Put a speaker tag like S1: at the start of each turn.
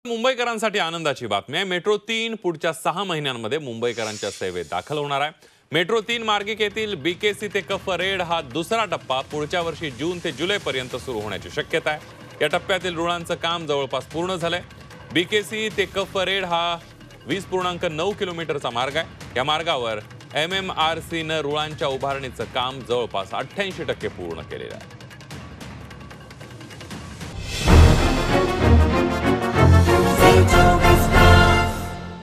S1: मुंबईकरांसाठी आनंदाची बातमी आहे। मेट्रो 3 पुढच्या 6 महिन्यांमध्ये मुंबईकरांच्या सेवेत दाखल होणार आहे। मेट्रो 3 मार्गिकेतील बीकेसी ते कफ रेड हा दुसरा टप्पा पुढच्या वर्षी जून ते जुलै पर्यंत सुरू होण्याची शक्यता आहे। या टप्प्यातील रुळांचं काम जवळपास पूर्ण झालंय। बीकेसी ते कफ रेड हा 20.9 किलोमीटरचा मार्ग आहे। या मार्गावर MMRC ने रुळांच्या उभारणीचं काम जवळपास 88% पूर्ण केलेलं आहे।